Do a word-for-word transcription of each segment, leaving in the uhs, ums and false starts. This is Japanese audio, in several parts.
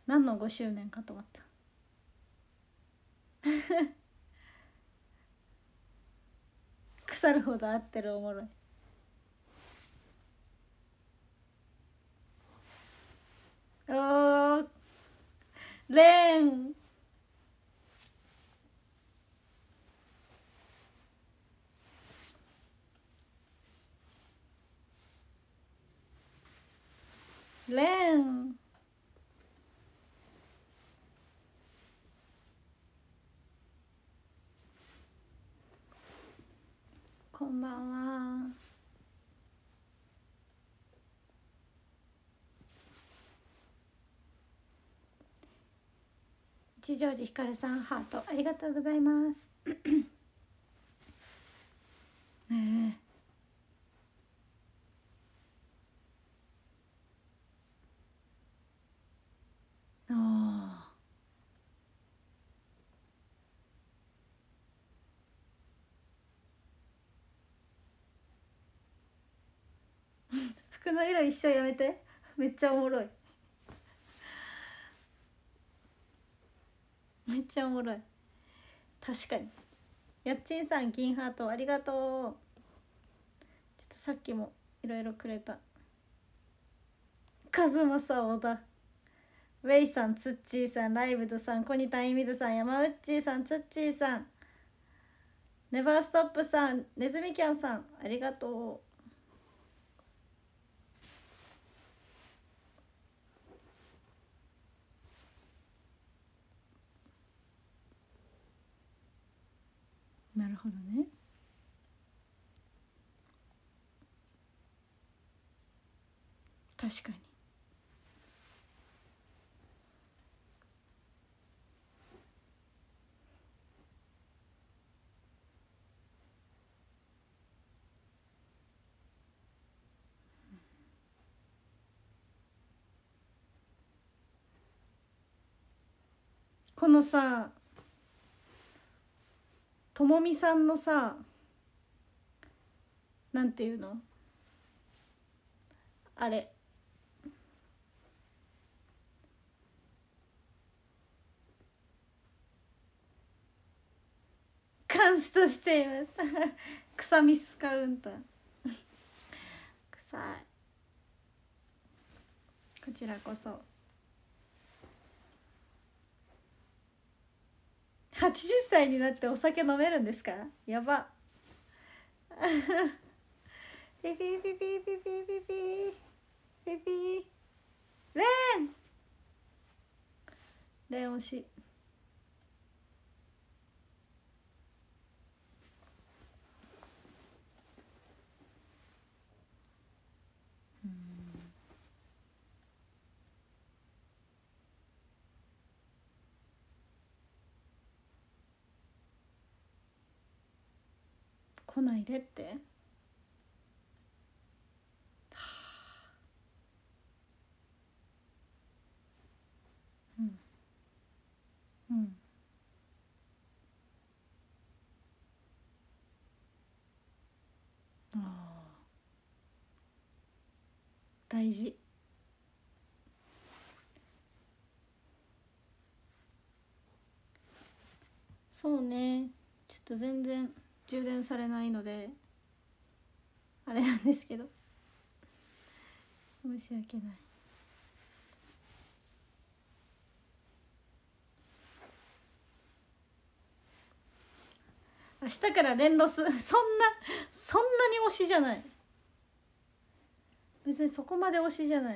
何のごしゅうねんかと思った腐るほど合ってる、おもろい。おー、レーンレーンこんばんは。一乗寺ひかるさん、ハートありがとうございますねえ、ああ服の色一緒やめて、めっちゃおもろい、めっちゃおもろい。確かに。やっちんさん、銀ハートありがとう。ちょっとさっきもいろいろくれた。カズマさん、小田ウェイさん、ツッチーさん、ライブドさん、コニタイミズさん、山内チーさん、ツッチーさん、ネバーストップさん、ネズミキャンさん、ありがとう。なるほどね。確かに。このさ、ともみさんのさ、なんていうの、あれ、カンストしています草ミスカウンター臭い。こちらこそ。はちじゅっさいになってお酒飲めるんですか？やばピピピピピピピピピピレーンレーン推し。来ないでって。うんうんああ大事。そうね、ちょっと全然充電されないのであれなんですけど、申し訳ない。明日から連ロスそんなそんなに推しじゃない、別にそこまで推しじゃない。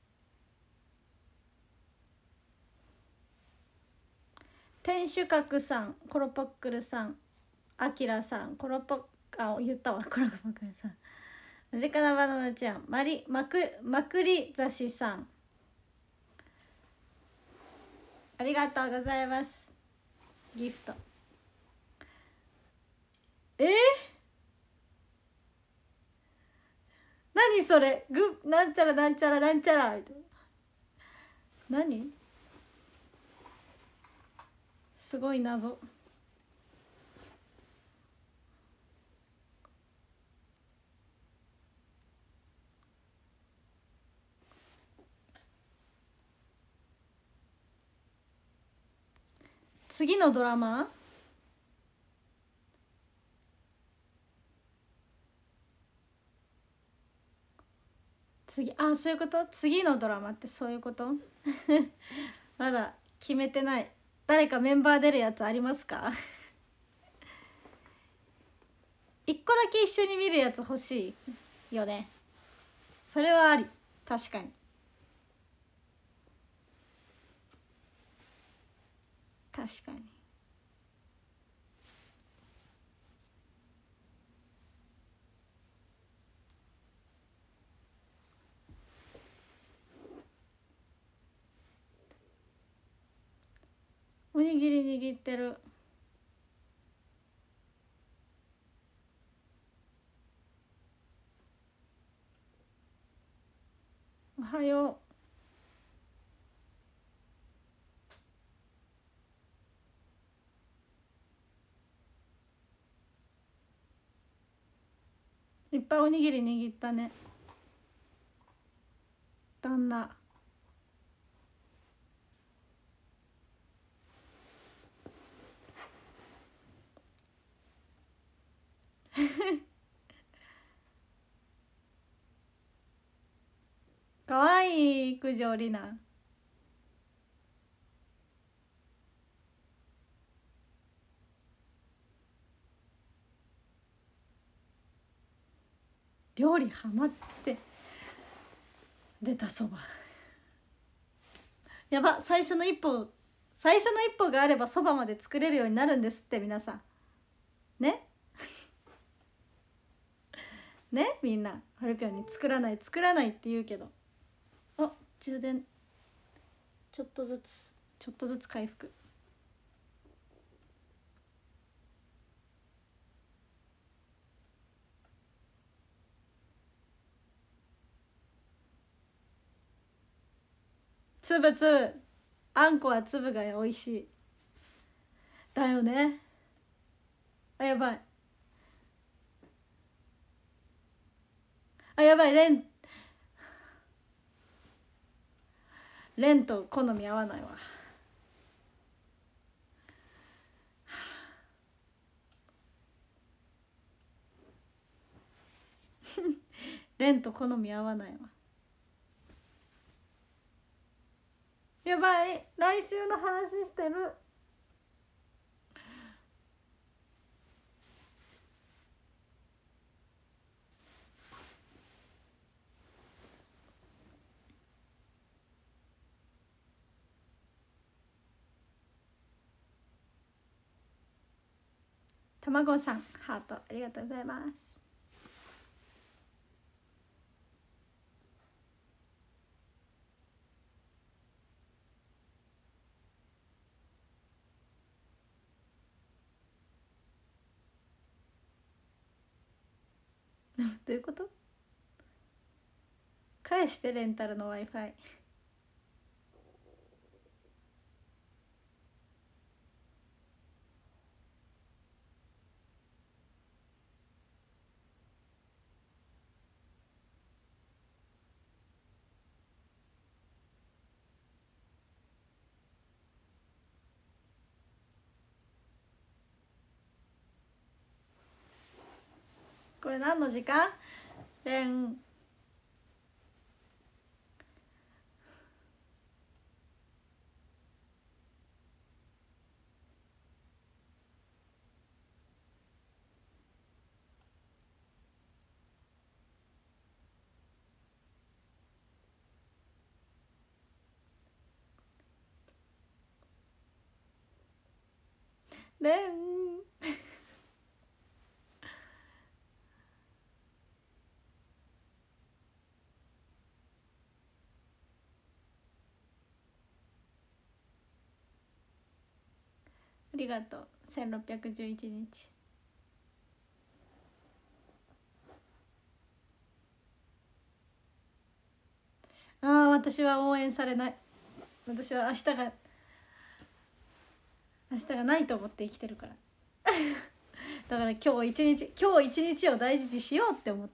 天守閣さん、コロポックルさん、アキラさん、コロポッあ言ったわコロポックルさん、マジカナバナナちゃん、マリマクマクリザシさん、ありがとうございます。ギフト。えー、何それ、グなんちゃらなんちゃらなんちゃらみたいな、何すごい謎。 次のドラマ？次、あ、そういうこと？次のドラマってそういうこと？まだ決めてない。誰かメンバー出るやつありますか？一個だけ一緒に見るやつ欲しいよね。それはあり。確かに確かに。おにぎり握ってる。おはよう。いっぱいおにぎり握ったね旦那。かわいい九条里奈。料理ハマって出たそば。やば、最初の一歩最初の一歩があればそばまで作れるようになるんですって皆さんね。ね、みんなはるぴょんに作らない作らないって言うけど、あ、充電ちょっとずつちょっとずつ回復。つぶつぶ、あんこは粒が美味しいだよね。あ、やばい、あ、やばい、レンレンと好み合わないわ。レンと好み合わないわ。やばい、来週の話してる。たまごさんハートありがとうございます。どういうこと？返してレンタルの Wi-Fi。 これ何の時間？レンレンありがとう。せんろっぴゃくじゅういちにち。ああ、私は応援されない。私は明日が明日がないと思って生きてるから。だから今日一日今日一日を大事にしようって思って。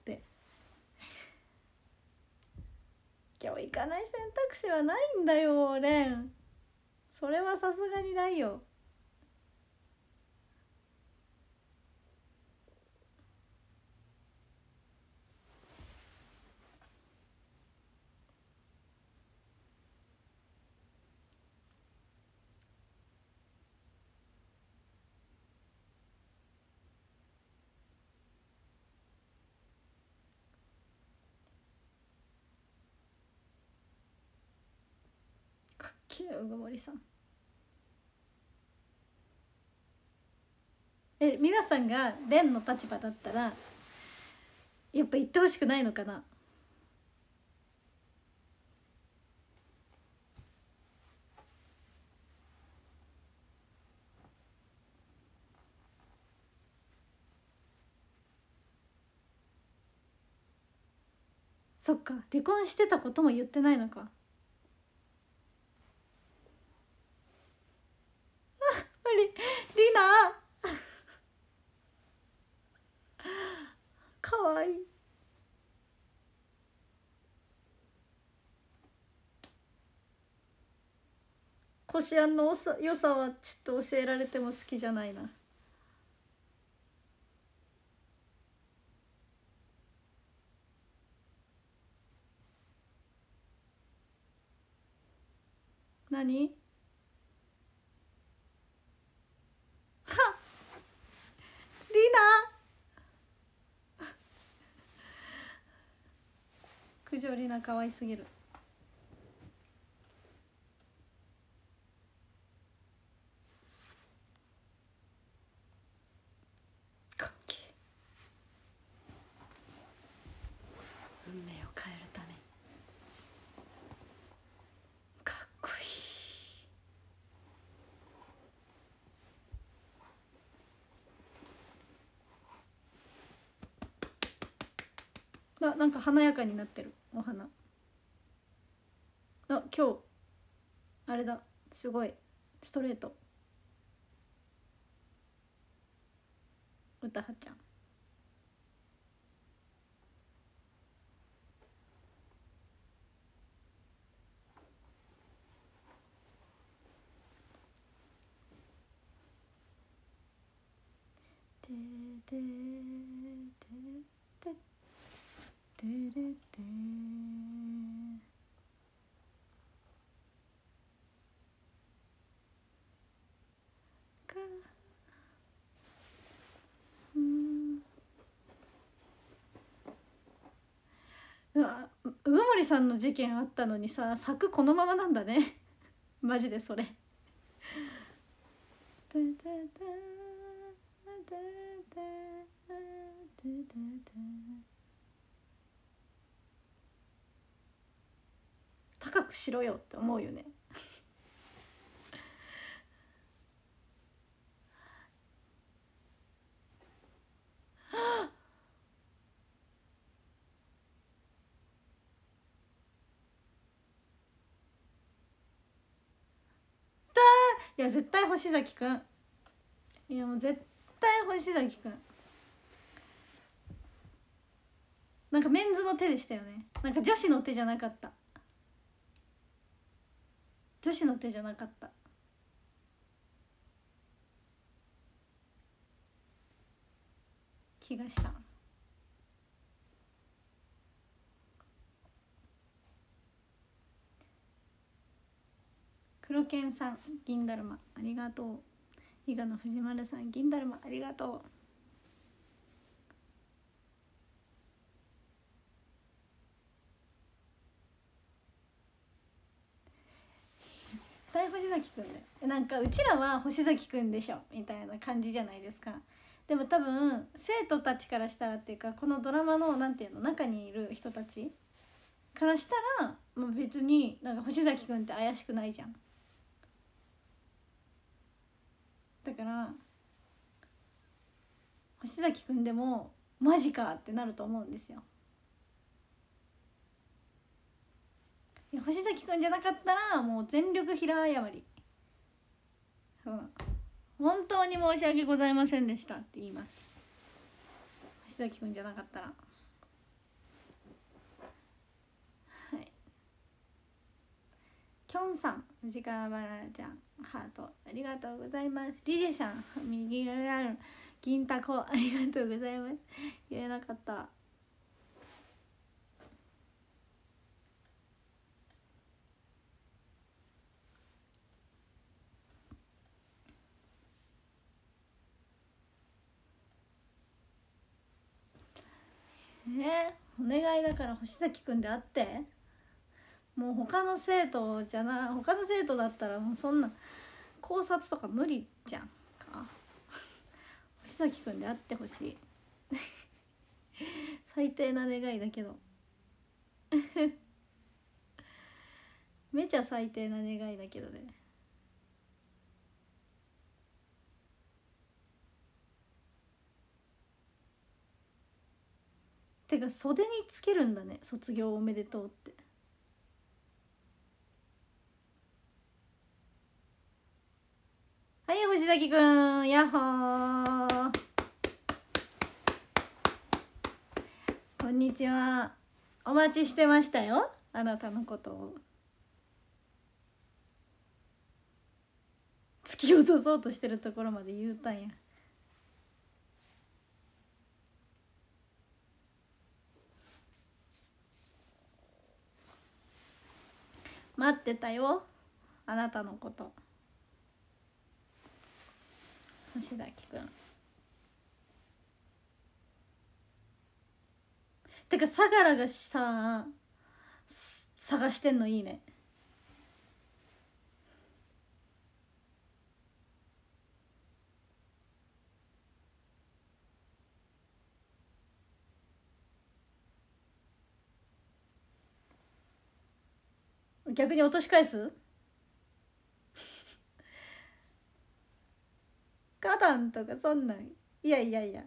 今日行かない選択肢はないんだよレン。それはさすがにないよ。 シュうぐもりさん。え、皆さんがレンの立場だったらやっぱ言ってほしくないのかな。そっか、離婚してたことも言ってないのか。あ、りりなかわいい。こしあんのおさ良さはちょっと教えられても好きじゃないな。何？はっ、りな九条りな可愛すぎる。かっけえ。運命を変えるためにかっこいい。な、なんか華やかになってるお花。あ、今日あれだ、すごいストレート。歌はちゃん。てててててれてか、うん。うわ、うぐもりさんの事件あったのにさ、作このままなんだねマジでそれ。高くしろよって思うよねいや絶対星崎くん、いやもう絶対星崎くん。なんかメンズの手でしたよね。なんか女子の手じゃなかった。女子の手じゃなかった気がした。黒剣さん銀だるまありがとう。伊賀の藤丸さん銀だるまありがとう。絶対星崎くんだよ。なんかうちらは星崎くんでしょみたいな感じじゃないですか。でも多分生徒たちからしたらっていうか、このドラマのなんていうの中にいる人たちからしたらもう別になんか星崎くんって怪しくないじゃん。だから星崎くんでもマジかってなると思うんですよ。いや星崎くんじゃなかったらもう全力平謝り、うん、本当に申し訳ございませんでしたって言います。星崎くんじゃなかったら。はい。きょんさん藤川ばなちゃんハートありがとうございます。リジェさん右側にある銀タコありがとうございます。言えなかった。えー、お願いだから星崎くんであって。 もう他の生徒じゃな他の生徒だったらもうそんな考察とか無理じゃんか。星崎くんであってほしい。最低な願いだけどめちゃ最低な願いだけどね。てか袖につけるんだね、卒業おめでとうって。はい、星崎くん、やっほー。こんにちは。お待ちしてましたよ、あなたのことを。突き落とそうとしてるところまで言うたんや。待ってたよ、あなたのこと、星崎くん。てか相良がさ探してんのいいね。逆に落とし返す花壇とかそんなん、いやいやいや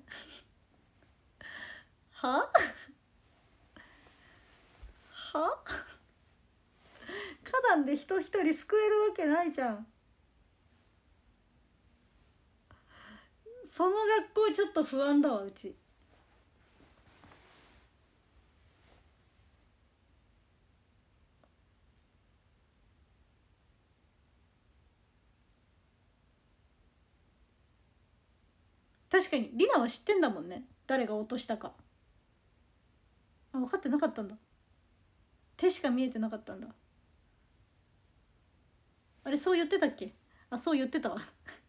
はは花壇で人一人救えるわけないじゃん。その学校ちょっと不安だわ、うち。確かにリナは知ってんだもんね、誰が落としたか。あ、分かってなかったんだ。手しか見えてなかったんだ。あれ、そう言ってたっけ。あ、そう言ってたわ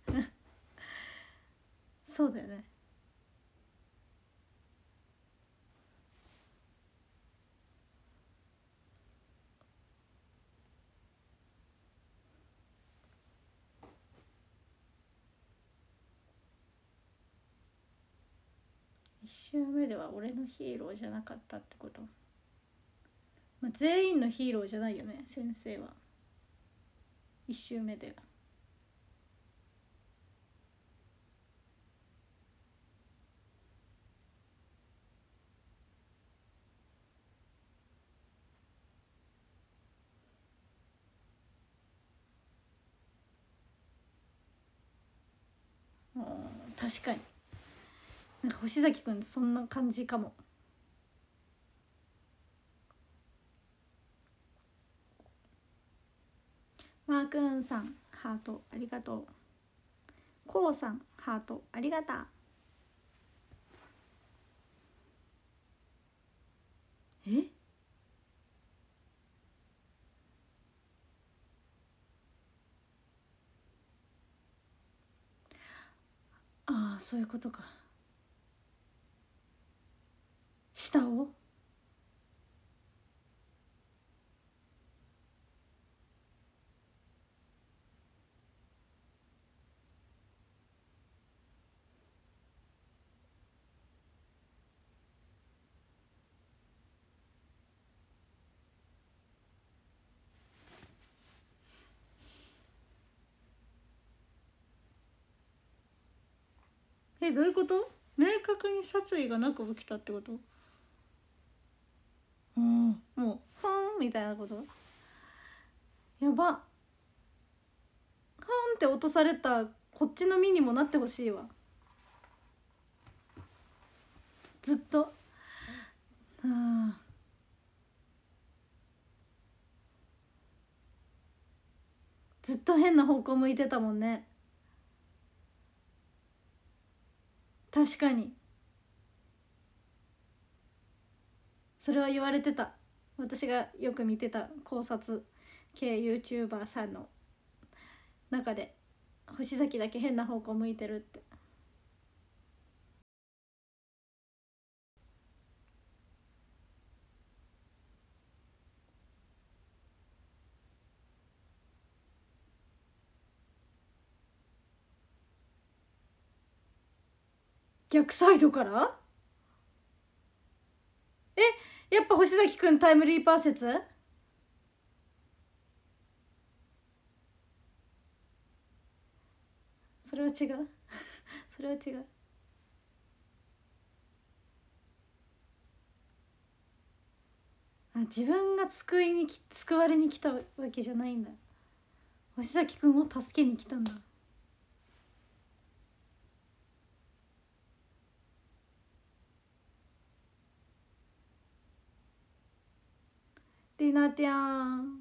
そうだよね。いち周目では俺のヒーローじゃなかったってこと。まあ、全員のヒーローじゃないよね、先生は。いち周目では。うん、確かになんか星崎くんそんな感じかも。マーくんさんハートありがとう。こうさんハートありがた。え、ああそういうことか。下をえ、どういうこと。明確に殺意がなく起きたってこと。うん、もうふーんみたいなこと。やば。ふーんって落とされたこっちの身にもなってほしいわ、ずっと。ああ、ずっと変な方向向いてたもんね。確かにそれは言われてた。私がよく見てた考察系 YouTuber さんの中で星崎だけ変な方向向いてるって。 逆サイドから？え、やっぱ星崎くんタイムリーパー説？それは違うそれは違う。あ、自分が救いにき救われに来たわけじゃないんだ。星崎くんを助けに来たんだ。りなてゃん。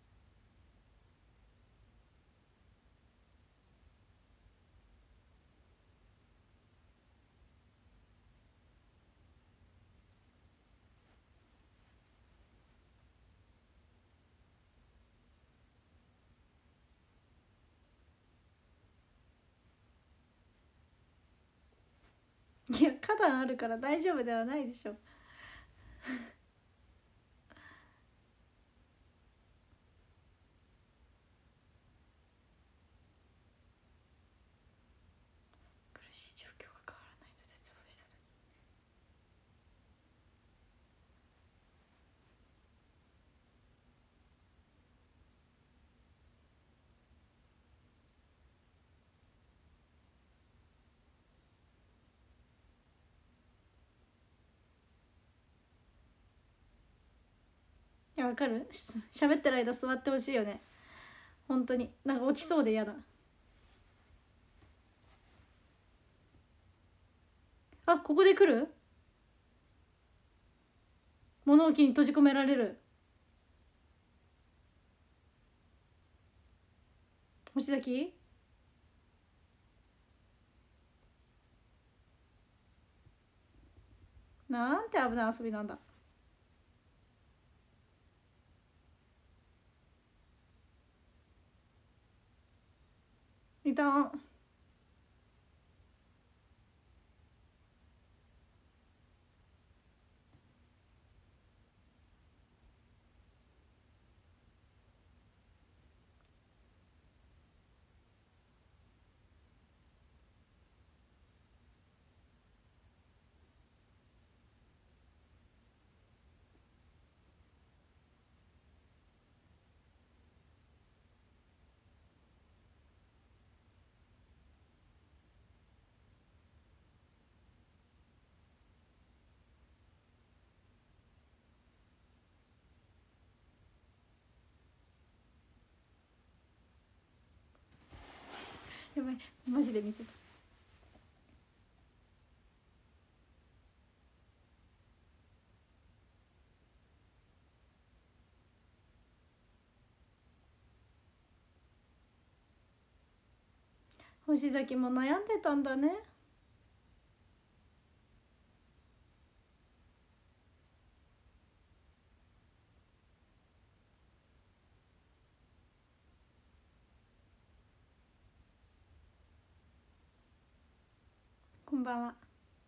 いや、花壇あるから大丈夫ではないでしょ。苦しい状況が変わらないと絶望した時。いや、わかる。し喋ってる間座ってほしいよね。本当になんか落ちそうで嫌だ。あ、ここで来る？物置に閉じ込められる。星崎？なんて危ない遊びなんだ。いたん。やばい、マジで見てた。星崎も悩んでたんだね。こんばんは。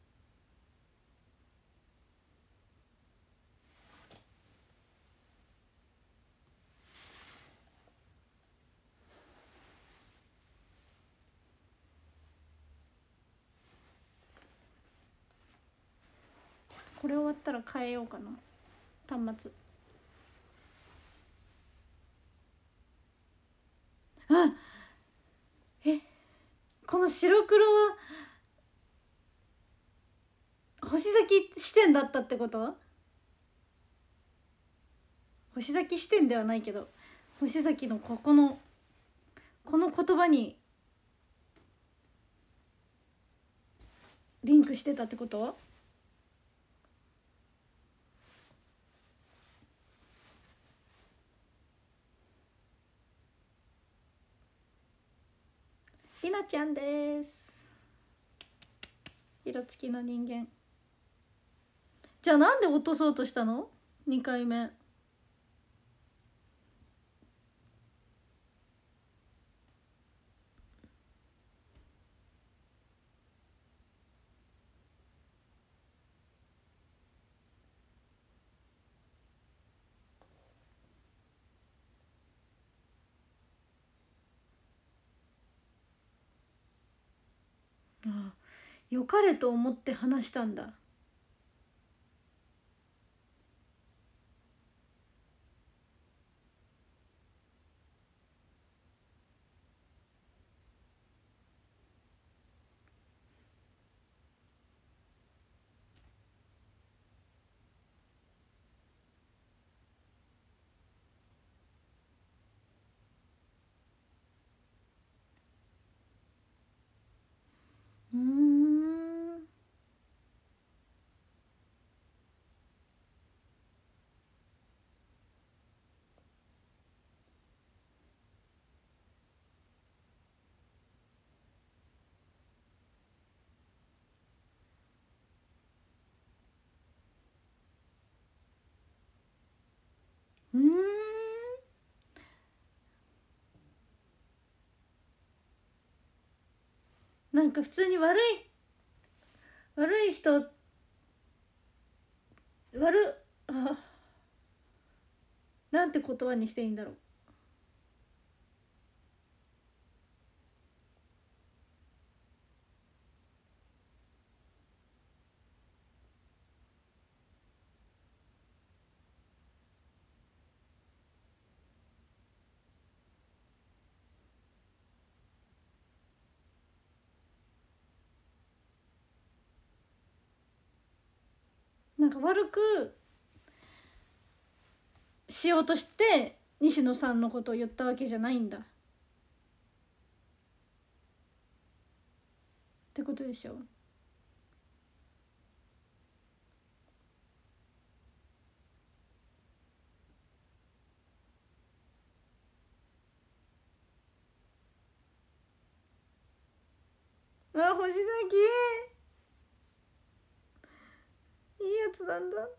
これ終わったら変えようかな、端末。あ、え、この白黒は星崎視点だったってこと？星崎視点ではないけど、星崎のここのこの言葉にリンクしてたってこと？りなちゃんです。色付きの人間。じゃあなんで落とそうとしたの？にかいめ。ああ、 良かれと思って話したんだ。うーん。うーん。なんか普通に悪い悪い人悪あなんて言葉にしていいんだろう。なんか悪くしようとして西野さんのことを言ったわけじゃないんだってことでしょ。うわ、星崎いいやつなんだ。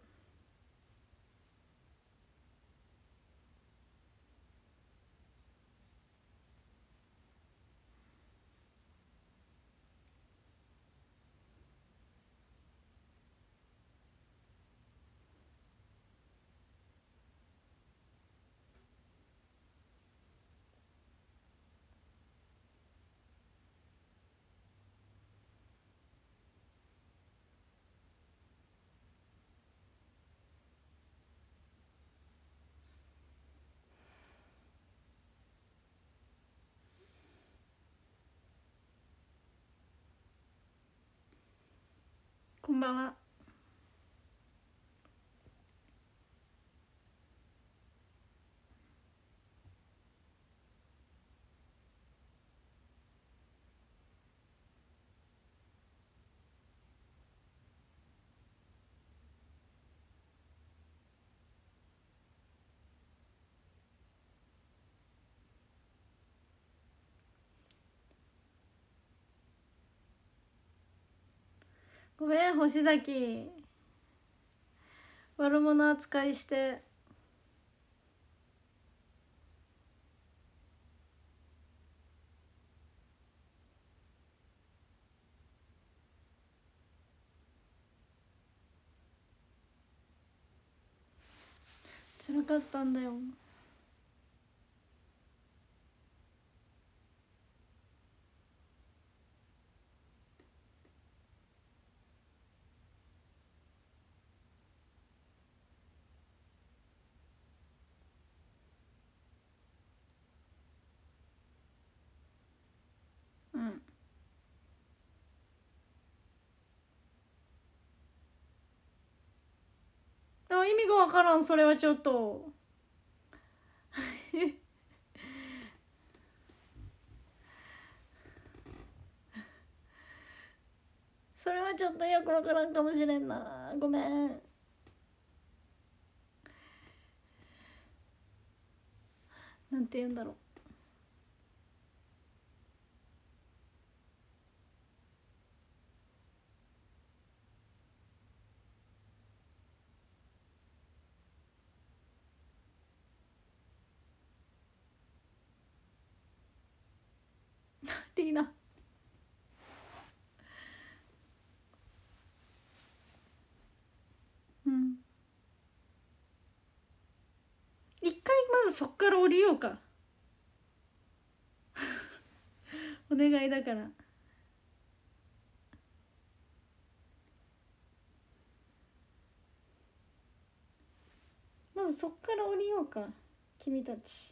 こんばんは。ごめん星崎、悪者扱いして。辛かったんだよ。うん。あ、意味がわからん。それはちょっとそれはちょっとよくわからんかもしれんな。ごめん。なんて言うんだろう。リーナ。うん。一回まずそっから降りようか。お願いだから。 そっから降りようか君たち。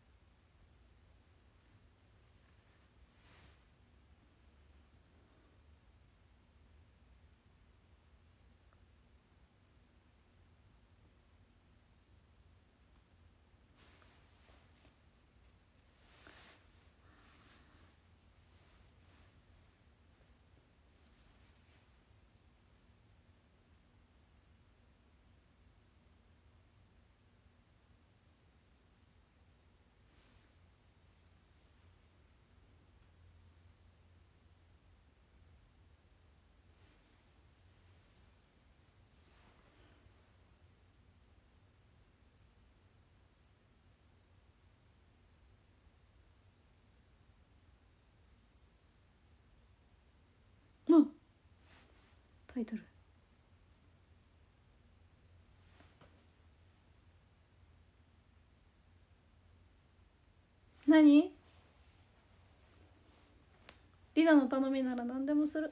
あ、タイトル何？リナの頼みなら何でもする。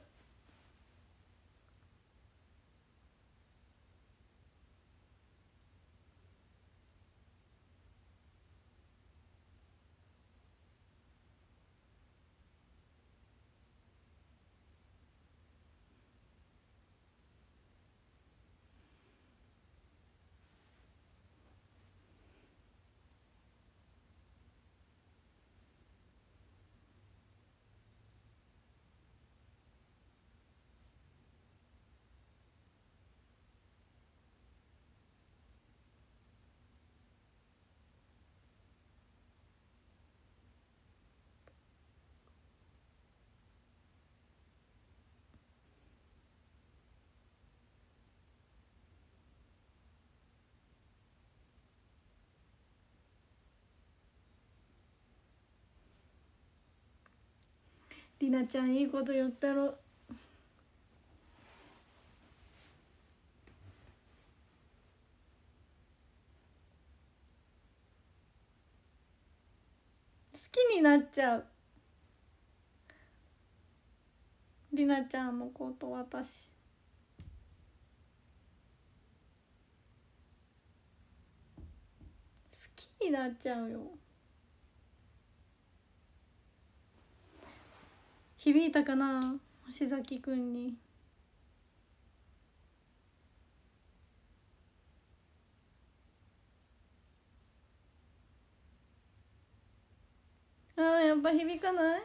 りなちゃんいいこと言ったろ。好きになっちゃうりなちゃんのこと私。好きになっちゃうよ。響いたかな星崎くんに。あーやっぱ響かない。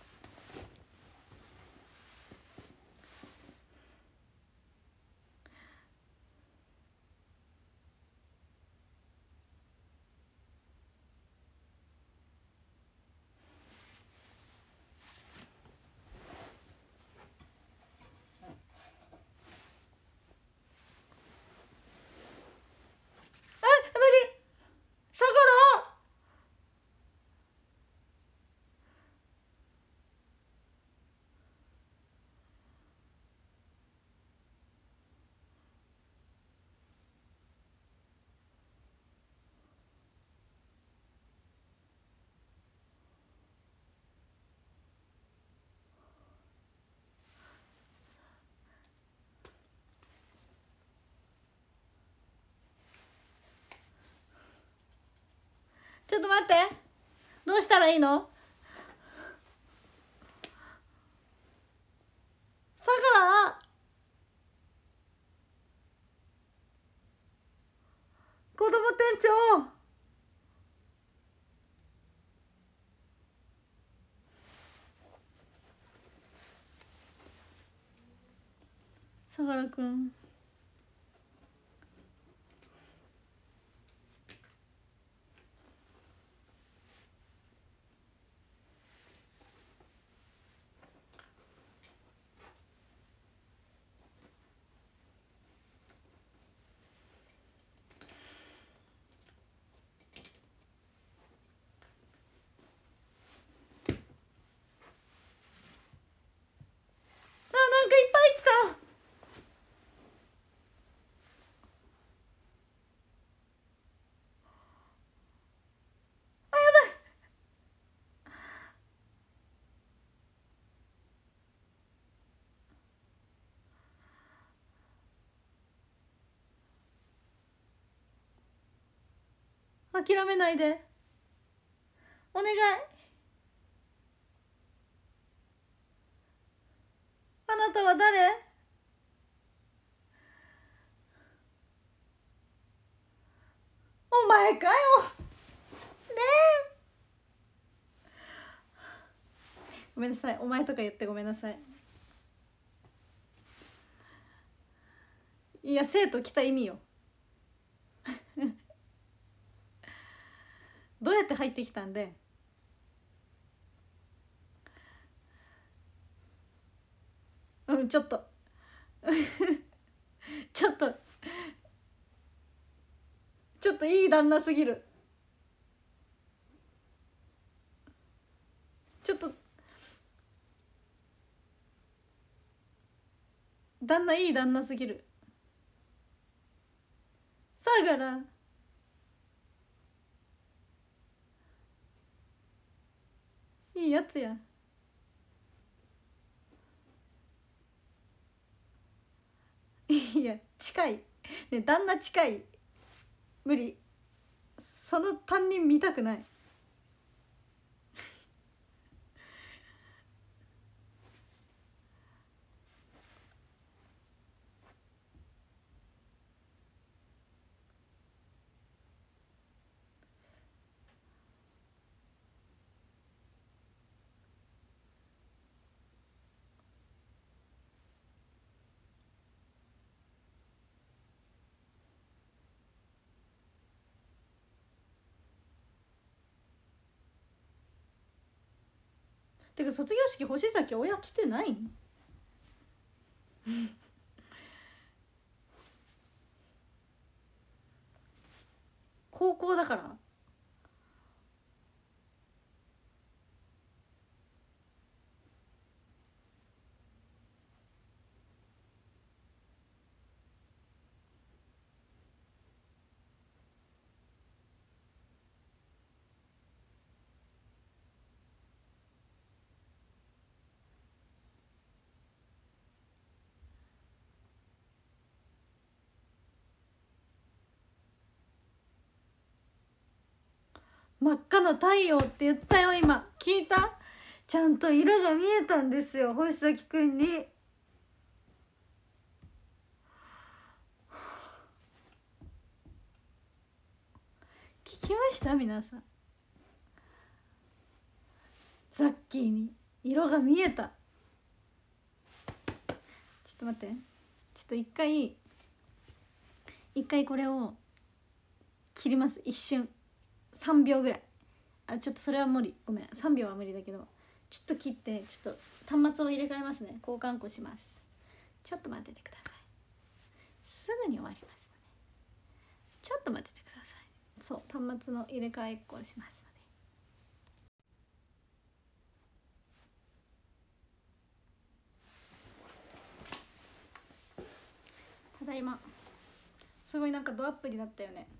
あ、無理。さくらちょっと待って、どうしたらいいの？さくら子供店長さくらくん。あ、なんかいっぱい来た。 諦めないで、お願い。あなたは誰？お前かよ、レン。ごめんなさい、お前とか言ってごめんなさい。いや、生徒来た意味よどうやって入ってきたんで。うんちょっとちょっとちょっといい旦那すぎる。ちょっと旦那いい旦那すぎる。相良いいやつや。いや近いね、旦那近い。無理、その担任見たくない。てか卒業式星崎親来てないん高校だから。真っ赤な太陽って言ったよ今。聞いた？ちゃんと色が見えたんですよ星崎くんに。聞きました皆さん？ザッキーに色が見えた。ちょっと待って、ちょっと一回一回これを切ります。一瞬さんびょうぐらい。あ、ちょっとそれは無理、ごめん、さんびょうは無理だけど、ちょっと切ってちょっと端末を入れ替えますね。交換庫します。ちょっと待っててください。すぐに終わりますのでちょっと待っててください。そう、端末の入れ替えっこをしますので。ただいま。すごいなんかドアップになったよね。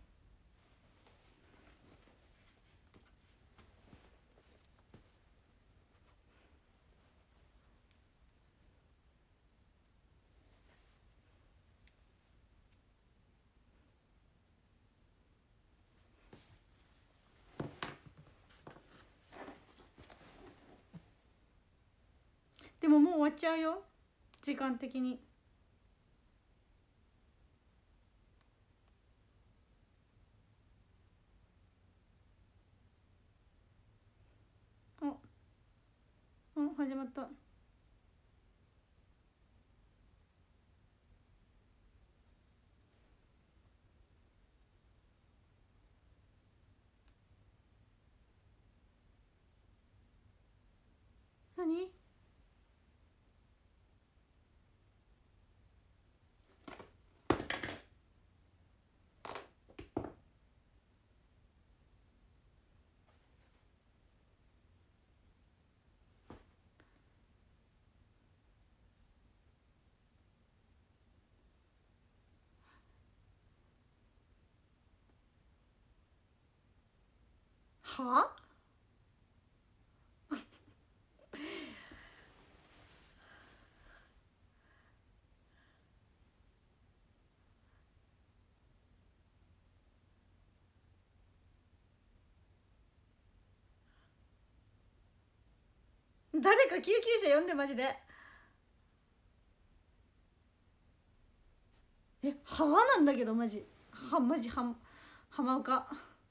でももう終わっちゃうよ時間的に。おお始まった。何？はあ？ 誰か救急車呼んでマジで。え、はなんだけどマジはマジは浜岡。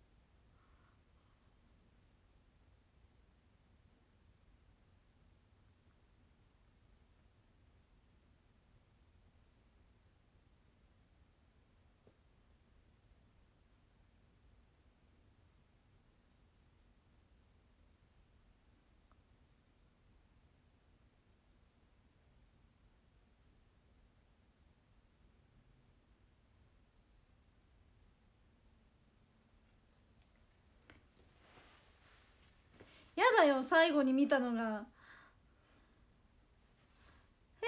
やだよ最後に見たのが。え、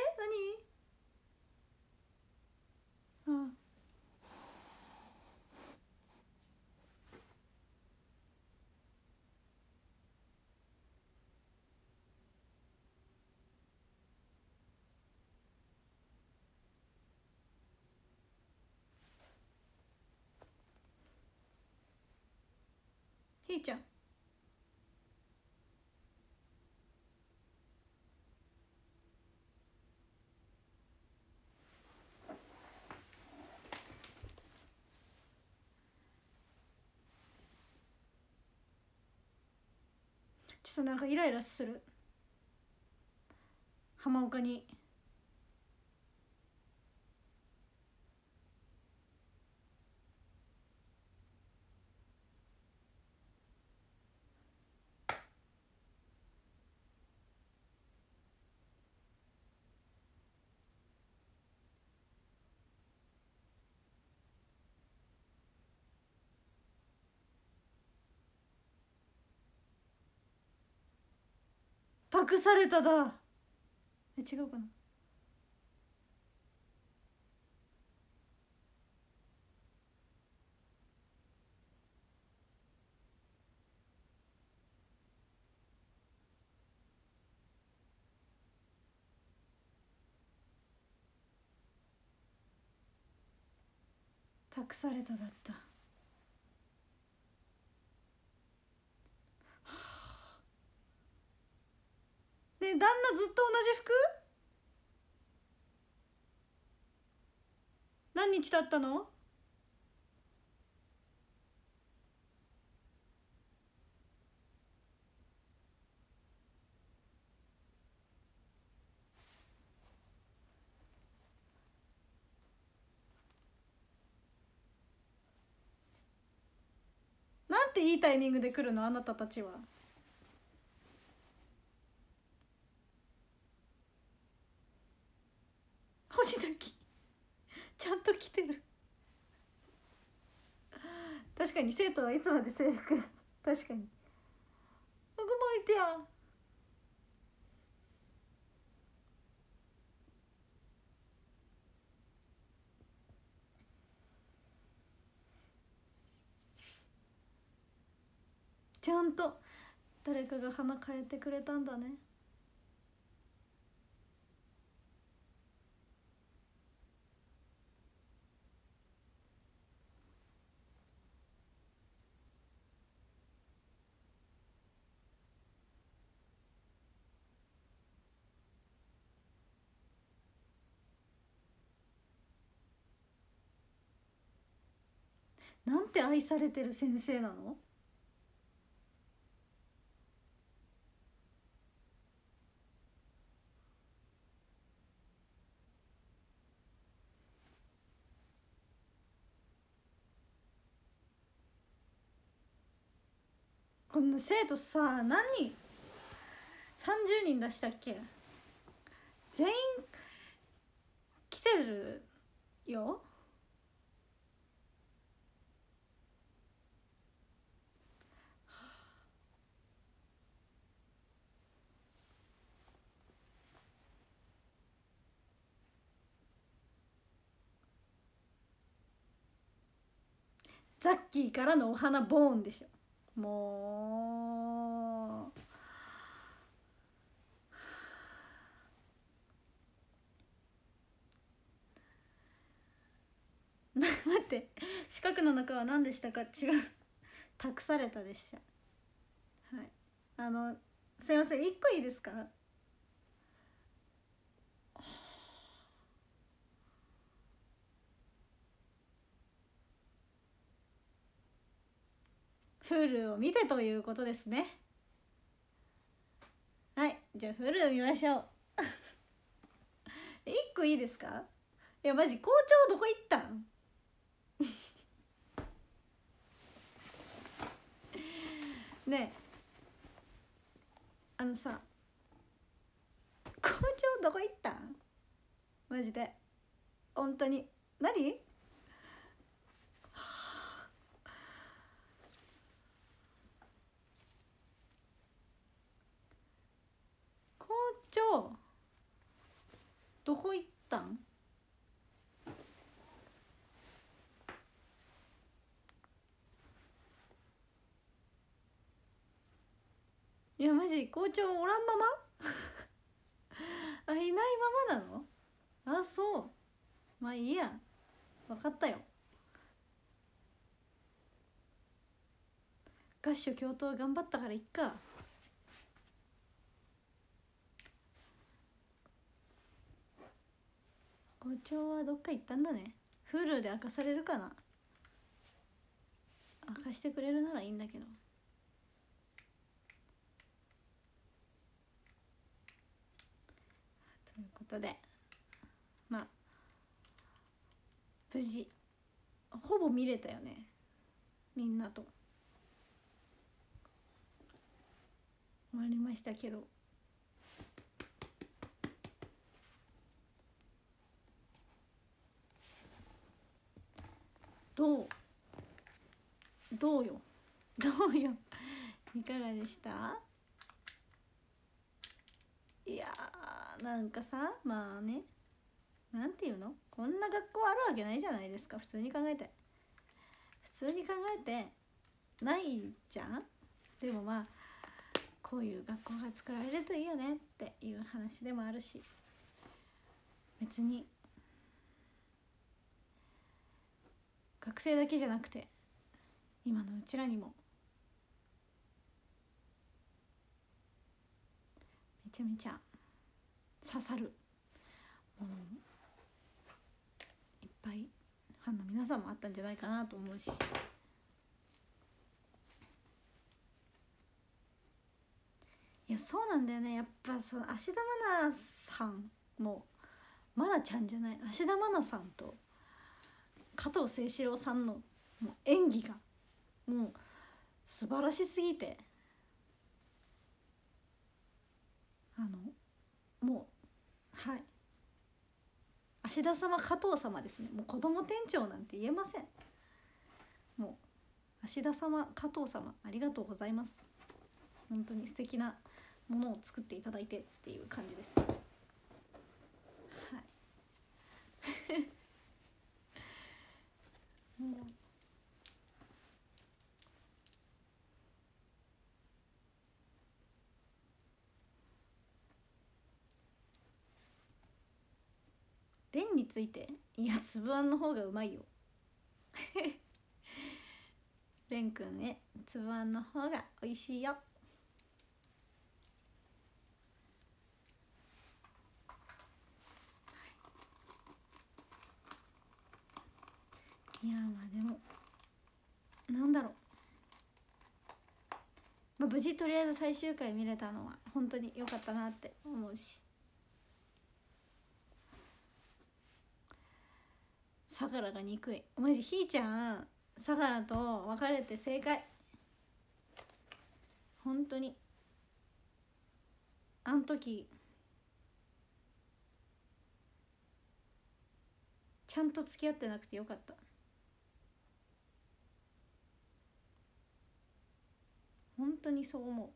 何？うん。ひーちゃん。ちょっとなんかイライラする浜岡に。託されただ。え、違うかな。託されただった。ねえ、旦那ずっと同じ服？何日経ったの？なんていいタイミングで来るのあなたたちは。星崎ちゃんと来てる。確かに生徒はいつまで制服。確かに。ぬくもりてや。ちゃんと誰かが花変えてくれたんだね。なんて愛されてる先生なの？こんな生徒さ、何人？さんじゅうにん出したっけ？全員来てるよ。ザッキーからのお花ボーンでしょ。もう待って、四角の中は何でしたか？違う。託されたでした。はい、あのすいません、いっこいいですか？Hulu を見てということですね。はい、じゃあ Hulu 見ましょう。いっこいいですか？いやマジ校長どこ行ったん？ねえ、あのさ、校長どこ行ったん？マジで本当に何？校長どこ行ったん？いやマジ校長おらんままあ、いないままなの？あ、そう。まあいいや、分かったよ。合唱共闘頑張ったからいっか。校長はどっか行ったんだね。Hulu で明かされるかな？明かしてくれるならいいんだけど。ということで、まあ無事ほぼ見れたよね、みんなと。終わりましたけど、どうどうよどうよいかがでした？いやーなんかさ、まあね、なんていうの、こんな学校あるわけないじゃないですか。普通に考えて普通に考えてないじゃん。でもまあこういう学校が作られるといいよねっていう話でもあるし、別に学生だけじゃなくて今のうちらにもめちゃめちゃ刺さるものもいっぱいファンの皆さんもあったんじゃないかなと思うし、いやそうなんだよね。やっぱその芦田愛菜さんも愛菜ちゃんじゃない、芦田愛菜さんと加藤清史郎さんのもう演技がもう素晴らしすぎて、あのもうはい芦田様加藤様ですね。もう子供店長なんて言えません。もう芦田様加藤様ありがとうございます。本当に素敵なものを作っていただいてっていう感じです。はいもうレンについて、いやつぶあんの方がうまいよレンくんへつぶあんの方がおいしいよ。いやまあでもなんだろう、まあ、無事とりあえず最終回見れたのは本当に良かったなって思うし、相良が憎い。マジひーちゃん相良と別れて正解。本当にあん時ちゃんと付き合ってなくてよかった。本当にそう思う。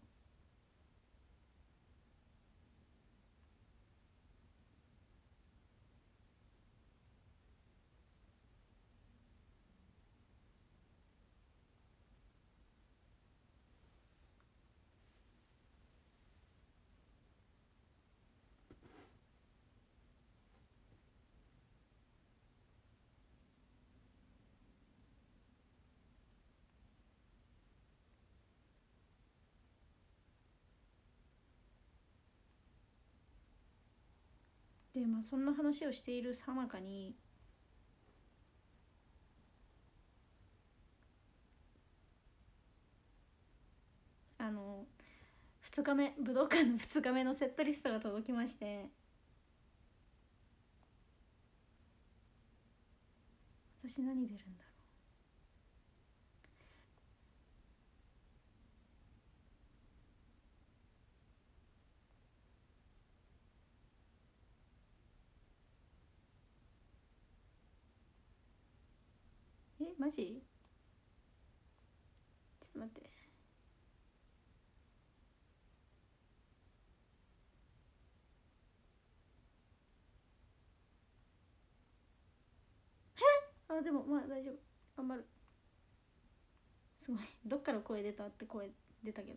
でまあそんな話をしているさなかにあのふつかめ武道館のふつかめのセットリストが届きまして、私何出るんだろう。えマジちょっと待って。あでもまあ大丈夫、頑張る。すごいどっから声出たって声出たけど、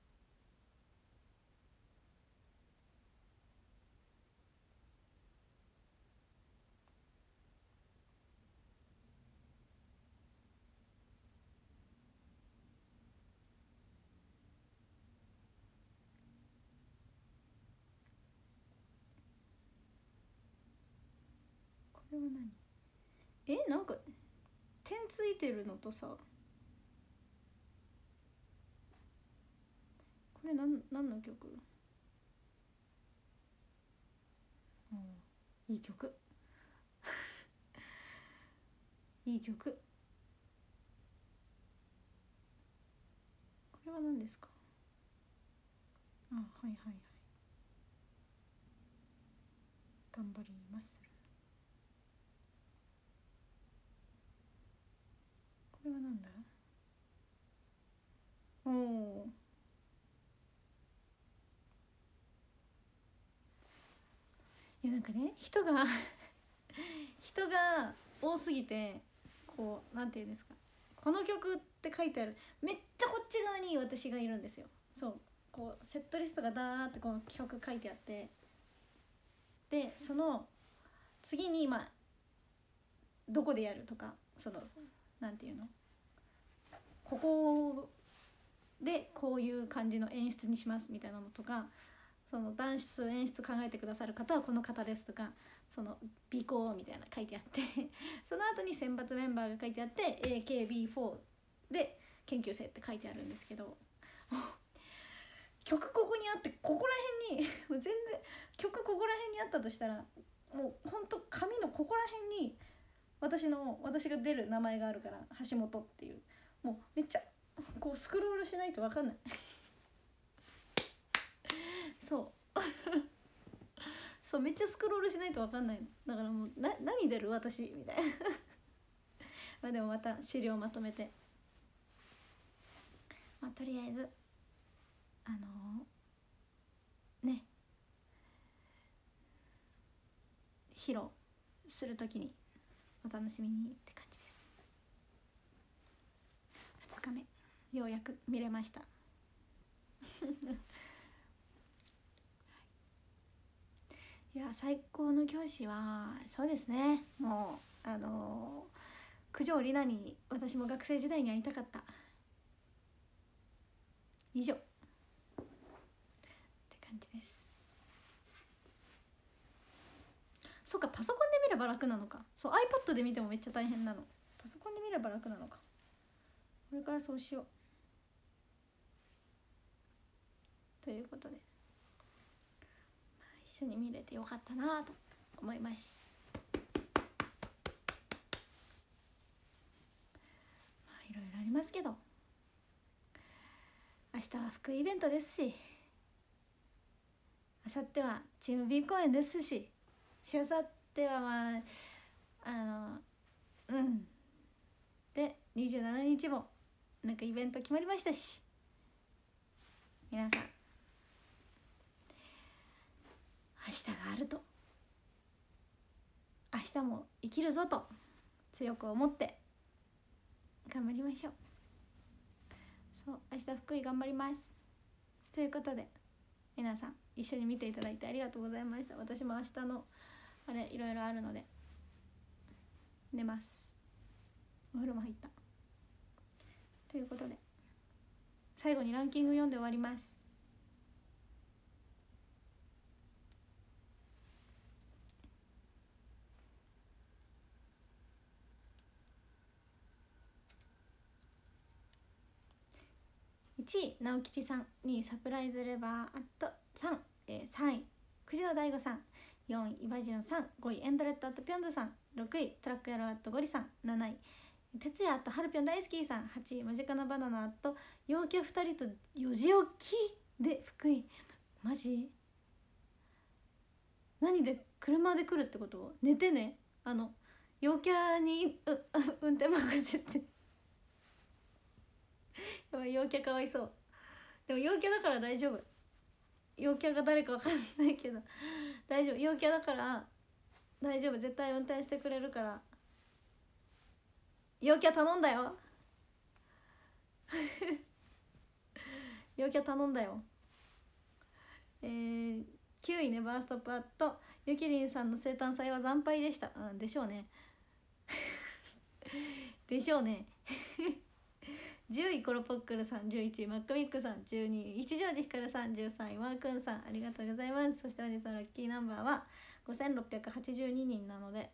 これは何？えなんか点ついてるのとさ、これなん何の曲？うんいい曲いい曲。これは何ですか？あはいはいはい、頑張ります。これはなんだ？おおいやなんかね人が人が多すぎて、こうなんていうんですか、この曲って書いてあるめっちゃこっち側に私がいるんですよ。そうこうセットリストがダーってこの曲書いてあって、でその次に今どこでやるとか、そのなんていうの、ここでこういう感じの演出にしますみたいなのとか、そのダンス演出考えてくださる方はこの方ですとか、その尾行みたいな書いてあってその後に選抜メンバーが書いてあって エーケービーフォー で研究生って書いてあるんですけど曲ここにあってここら辺に全然曲ここら辺にあったとしたら、もうほんと紙のここら辺に私の私が出る名前があるから、橋本っていう、もうめっちゃこうスクロールしないと分かんないそうそうめっちゃスクロールしないと分かんないのだから、もうな何出る私みたいなまあでもまた資料まとめて、まあ、とりあえずあのー、ね披露するときにお楽しみにって感じです。ふつかめようやく見れましたいや最高の教師はそうですね、もうあの九条里奈に私も学生時代に会いたかった。以上って感じです。そうかパソコンで見れば楽なのか。そう iPad で見てもめっちゃ大変なの。パソコンで見れば楽なのか。これからそうしよう。ということで、まあ、一緒に見れてよかったなと思います。まあいろいろありますけど、明日は福井イベントですし、明後日はチーム B 公演ですし、しあさってはまああのうんでにじゅうしちにちもなんかイベント決まりましたし、皆さん明日があると、明日も生きるぞと強く思って頑張りましょう。そう明日福井頑張りますということで、皆さん一緒に見ていただいてありがとうございました。私も明日のあれいろいろあるので寝ます。お風呂も入ったということで、最後にランキング読んで終わります。 いちい直吉さん、にいサプライズレバーアットさん、えー、さんいくじの大悟さん、よんいイバジュンさん、ごいエンドレッドアットピョンズさん、ろくいトラックヤローアットゴリさん、なない哲也アットハルピョン大好きさん、はちいマジカナバナナアット陽キャふたりとよじ起きで福井。マジ何で車で来るってこと？寝てね、あの陽キャにう運転任せてやばい、陽キャかわいそう。でも陽キャだから大丈夫。陽キャが誰かわかんないけど大丈夫、陽キャだから大丈夫、絶対運転してくれるから。陽キャ頼んだよ陽キャ頼んだよ。えー、きゅういネバーストップアットゆきりんさんの生誕祭は惨敗でした。うんでしょうねでしょうねじゅういコロポックルさん、じゅういちいマックミックさん、じゅうにい一条寺ひかるさん、じゅうさんいワークンさん、ありがとうございます。そして本日のラッキーナンバーはごせんろっぴゃくはちじゅうににんなので、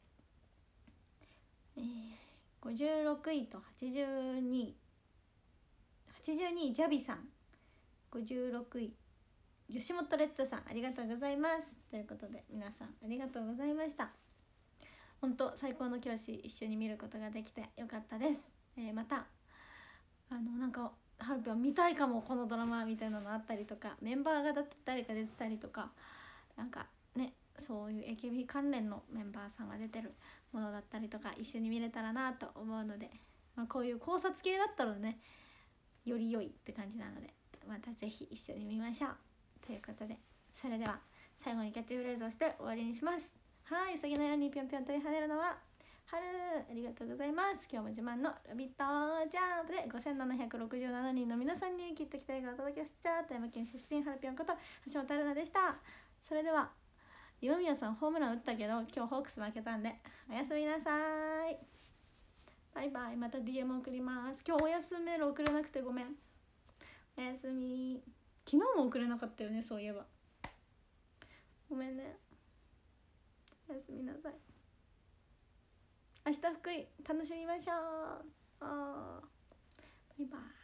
えー、ごじゅうろくいとはちじゅうにい、はちじゅうにいジャビさん、ごじゅうろくい吉本レッツさん、ありがとうございます。ということで皆さんありがとうございました。本当最高の教師一緒に見ることができてよかったです。えー、またあのなんかハルピョン見たいかもこのドラマみたいなのあったりとか、メンバーがだって誰か出てたりとか、なんかねそういう エーケービー 関連のメンバーさんが出てるものだったりとか一緒に見れたらなと思うので、まあ、こういう考察系だったらねより良いって感じなので、またぜひ一緒に見ましょうということで、それでは最後にキャッチフレーズをして終わりにします。はい、次のようにぴょんぴょん飛び跳ねるのは春、ありがとうございます。今日も自慢のラビットジャンプでごせんななひゃくろくじゅうななにんの皆さんにきっと期待がお届けしちゃう富山県出身ハルピョンこと橋本春奈でした。それでは今宮さんホームラン打ったけど今日ホークス負けたんでおやすみなさい。バイバイ。また ディーエム 送ります。今日お休みメール送れなくてごめん。おやすみ。昨日も送れなかったよね、そういえば。ごめんね。おやすみなさい。明日福井楽しみましょう。あーバイバイ。